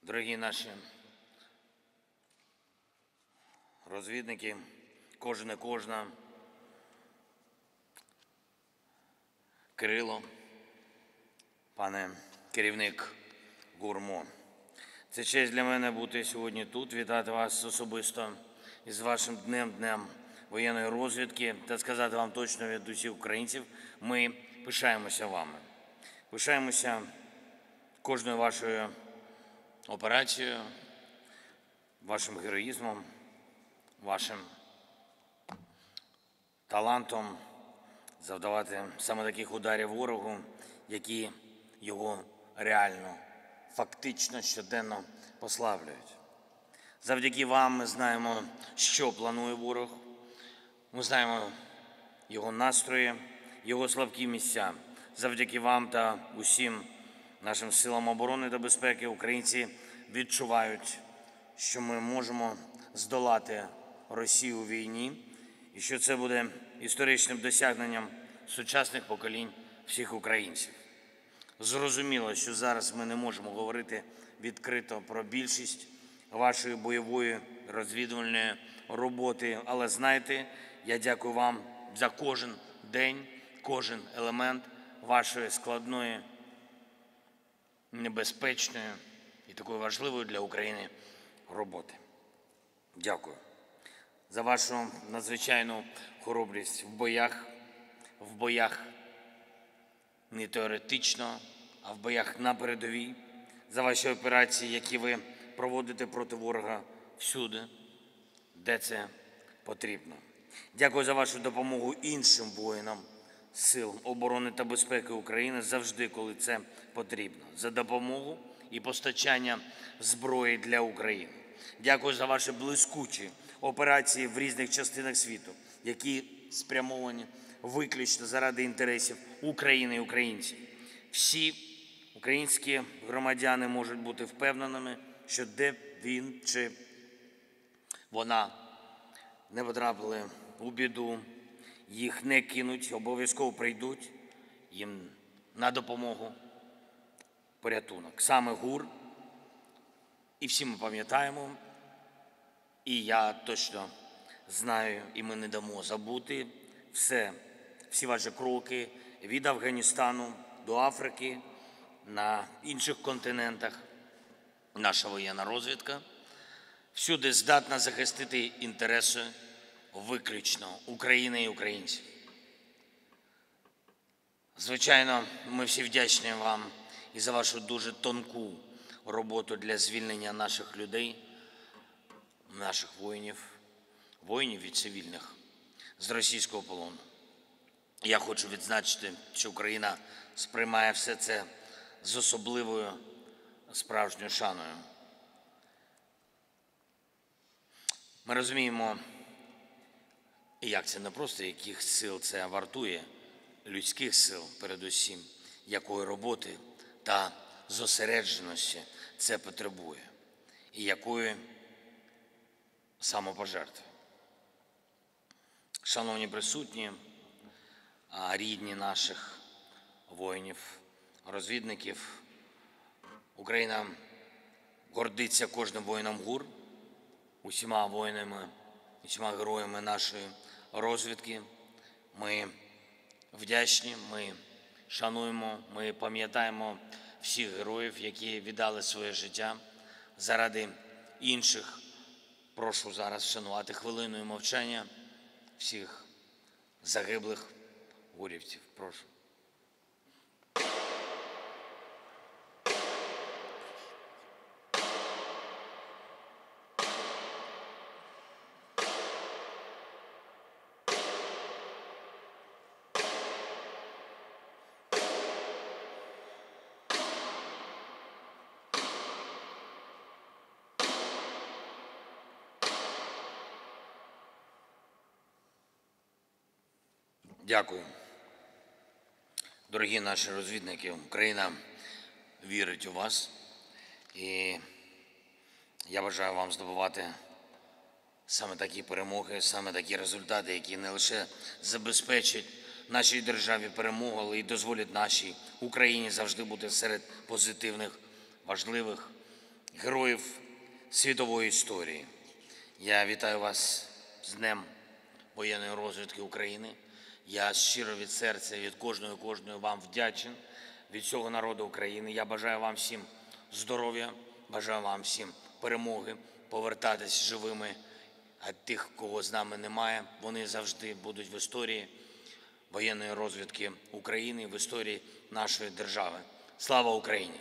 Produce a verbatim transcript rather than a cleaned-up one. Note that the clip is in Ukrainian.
Дорогі наші розвідники, кожен і кожна, Кирило, пане керівник ГУРМО. Це честь для мене бути сьогодні тут, вітати вас особисто із вашим днем, днем воєнної розвідки та сказати вам точно від усіх українців, ми пишаємося вами. Пишаємося кожною вашою операцією, вашим героїзмом, вашим талантом завдавати саме таких ударів ворогу, які його реально, фактично, щоденно послаблюють. Завдяки вам ми знаємо, що планує ворог, ми знаємо його настрої, його слабкі місця. Завдяки вам та усім нашим силам оборони та безпеки українці відчувають, що ми можемо здолати Росію у війні і що це буде історичним досягненням сучасних поколінь всіх українців. Зрозуміло, що зараз ми не можемо говорити відкрито про більшість вашої бойової розвідувальної роботи, але знайте, я дякую вам за кожен день, кожен елемент вашої складної, небезпечної і такої важливої для України роботи. Дякую за вашу надзвичайну хоробрість в боях, в боях не теоретично, а в боях на передовій, за ваші операції, які ви проводите проти ворога всюди, де це потрібно. Дякую за вашу допомогу іншим воїнам Сил оборони та безпеки України завжди, коли це потрібно, за допомогу і постачання зброї для України. Дякую за ваші блискучі операції в різних частинах світу, які спрямовані виключно заради інтересів України і українців. Всі українські громадяни можуть бути впевненими, що де б він чи вона не потрапили у біду, їх не кинуть, обов'язково прийдуть їм на допомогу, порятунок. Саме ГУР, і всі ми пам'ятаємо, і я точно знаю, і ми не дамо забути все, всі ваші кроки від Афганістану до Африки, на інших континентах. Наша воєнна розвідка всюди здатна захистити інтереси виключно України і українців. Звичайно, ми всі вдячні вам і за вашу дуже тонку роботу для звільнення наших людей, наших воїнів, воїнів і цивільних з російського полону. Я хочу відзначити, що Україна сприймає все це з особливою справжньою шаною. Ми розуміємо, і як це непросто, яких сил це вартує, людських сил передусім, якої роботи та зосередженості це потребує, і якої самопожертви. Шановні присутні, рідні наших воїнів, розвідників, Україна гордиться кожним воїном ГУР, усіма воїнами, усіма героями нашої розвідки. Ми вдячні, ми шануємо, ми пам'ятаємо всіх героїв, які віддали своє життя заради інших. Прошу зараз вшанувати хвилиною мовчання всіх загиблих гурівців. Прошу. Дякую. Дорогі наші розвідники, Україна вірить у вас. І я бажаю вам здобувати саме такі перемоги, саме такі результати, які не лише забезпечать нашій державі перемогу, але й дозволять нашій Україні завжди бути серед позитивних, важливих героїв. світової історії. Я вітаю вас з Днем воєнної розвідки України. Я щиро від серця, від кожної кожної вам вдячен, від всього народу України. Я бажаю вам всім здоров'я, бажаю вам всім перемоги, повертатись живими, а тих, кого з нами немає, вони завжди будуть в історії воєнної розвідки України, в історії нашої держави. Слава Україні!